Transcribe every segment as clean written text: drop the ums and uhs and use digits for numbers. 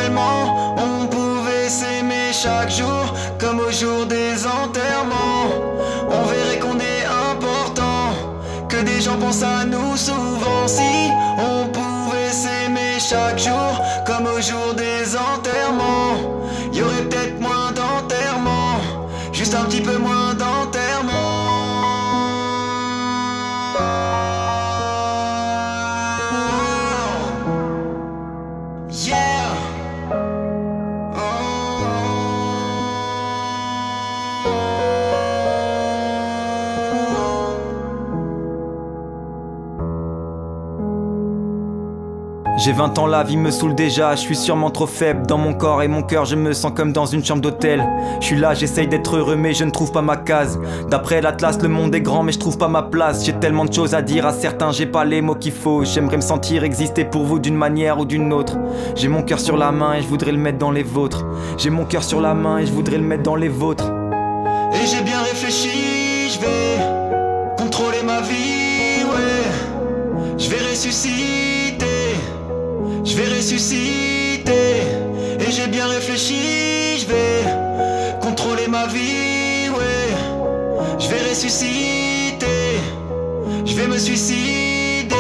seulement on pouvait s'aimer chaque jour, comme au jour des enterrements, on verrait qu'on est important, que des gens pensent à nous souvent. Si on pouvait s'aimer chaque jour, comme au jour des enterrements, y aurait peut-être moins d'enterrements, juste un petit peu moins d'enterrements. Yeah. J'ai 20 ans, la vie me saoule déjà, je suis sûrement trop faible. Dans mon corps et mon cœur, je me sens comme dans une chambre d'hôtel. Je suis là, j'essaye d'être heureux mais je ne trouve pas ma case. D'après l'Atlas, le monde est grand mais je trouve pas ma place. J'ai tellement de choses à dire à certains, j'ai pas les mots qu'il faut. J'aimerais me sentir exister pour vous d'une manière ou d'une autre. J'ai mon cœur sur la main et je voudrais le mettre dans les vôtres. J'ai mon cœur sur la main et je voudrais le mettre dans les vôtres. Et j'ai bien réfléchi, je vais contrôler ma vie, ouais. Je vais ressusciter, je vais ressusciter. Et j'ai bien réfléchi, je vais contrôler ma vie, ouais. Je vais ressusciter, je vais me suicider.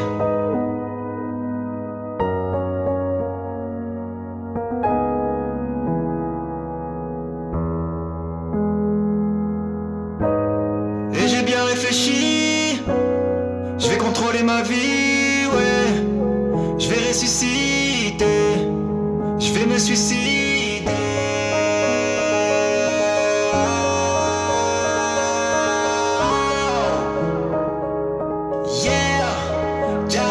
Et j'ai bien réfléchi, je vais contrôler ma vie, ouais. Je vais ressusciter, je vais me suicider. Yeah, yeah.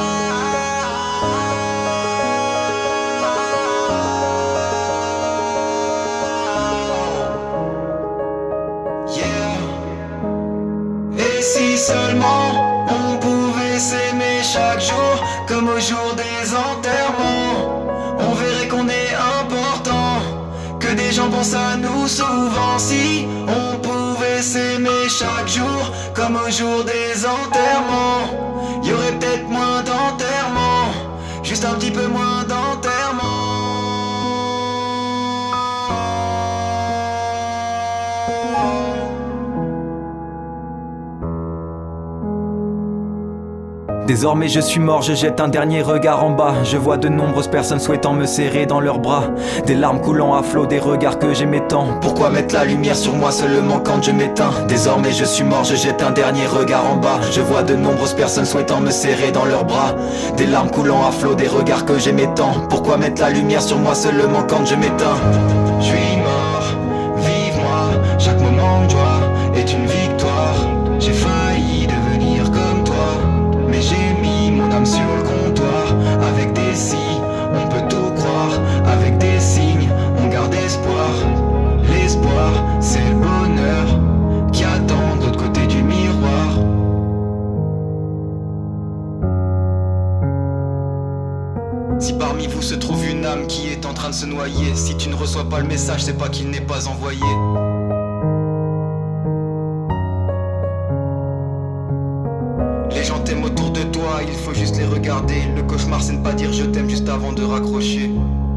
Yeah. Et si seulement on pouvait s'aimer chaque jour, comme au jour des enterrements, on verrait qu'on est important, que des gens pensent à nous souvent. Si on pouvait s'aimer chaque jour, comme au jour des enterrements, y aurait peut-être moins d'enterrements, juste un petit peu moins d'enterrements. Désormais je suis mort, je jette un dernier regard en bas. Je vois de nombreuses personnes souhaitant me serrer dans leurs bras. Des larmes coulant à flot, des regards que j'aimais tant. Pourquoi mettre la lumière sur moi seulement quand je m'éteins? Désormais je suis mort, je jette un dernier regard en bas. Je vois de nombreuses personnes souhaitant me serrer dans leurs bras. Des larmes coulant à flot, des regards que j'aimais tant. Pourquoi mettre la lumière sur moi seulement quand je m'éteins? Je suis mort, vive-moi, chaque moment de joie est une victoire. J'ai failli devenir comme toi, mais j'ai mis mon âme sur le comptoir. Avec des si, on peut tout croire. Avec des signes, on garde espoir. L'espoir, c'est le bonheur qui attend de l'autre côté du miroir. Si parmi vous se trouve une âme qui est en train de se noyer, si tu ne reçois pas le message, c'est pas qu'il n'est pas envoyé. Les gens t'aiment autour de toi, il faut juste les regarder. Le cauchemar c'est ne pas dire je t'aime juste avant de raccrocher.